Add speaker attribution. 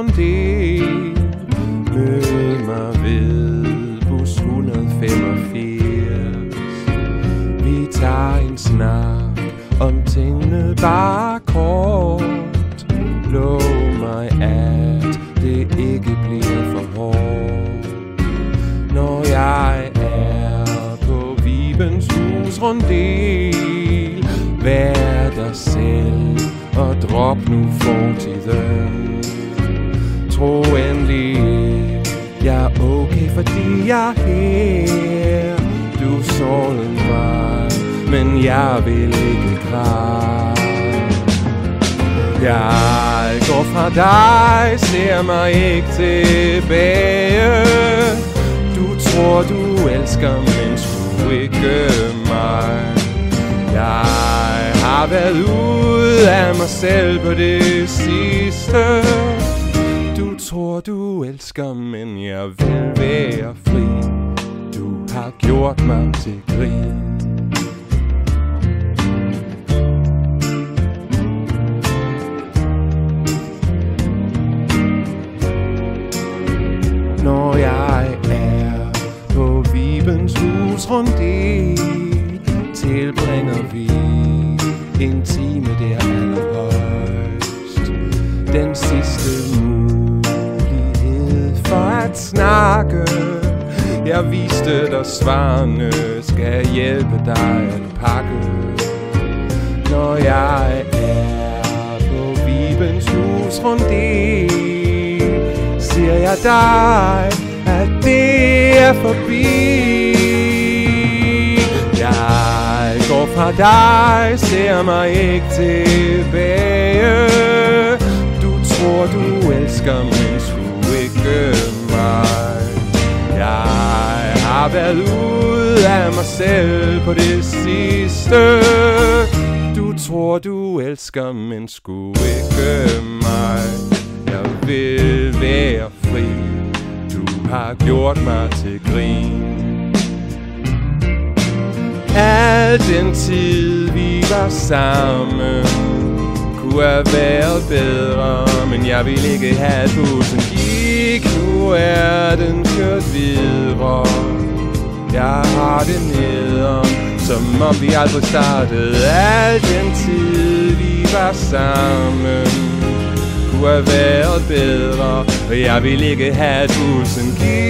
Speaker 1: rondel. Mød mig ved bus 185. Vi tager en snak om tingene bare kort. Lov mig, at det ikke bliver for hårdt. Når jeg er på Vibens Hus rondel, vær dig selv og drop nu fortiden. Tro endelig, jeg er okay, fordi jeg er her. Du sårede mig, men jeg vil ikke græde. Jeg går fra dig, ser mig ikke tilbage. Du tror du elsker, men sgu ikke mig. Jeg har været ude af mig selv på det sidste. Du tror du elsker, men jeg vil være fri. Du har gjort mig til grin. Når jeg er på Vibens Hus rondel, tilbringer vi en time der allerhøjst. Den sidste mulighed for at snakke. Jeg viste dig svarene, skal hjælpe dig at pakke. Når jeg er på Vibens Hus rondel, siger jeg dig, at det er forbi. Jeg går fra dig, ser mig ikke tilbage. Du tror du elsker, men sgu ikke mig. Jeg har været ude af mig selv på det sidste. Du tror du elsker, men sgu ikke mig. Jeg vil være fri. Du har gjort mig til grin. Al den tid vi var sammen kunne have været bedre, men jeg vil ikke have, at bussen gik. Nu er den kørt videre. Jeg har det nederen, som om vi aldrig startede. Al den tid vi var sammen kunne have været bedre, og jeg vil ikke have, at bussen gik.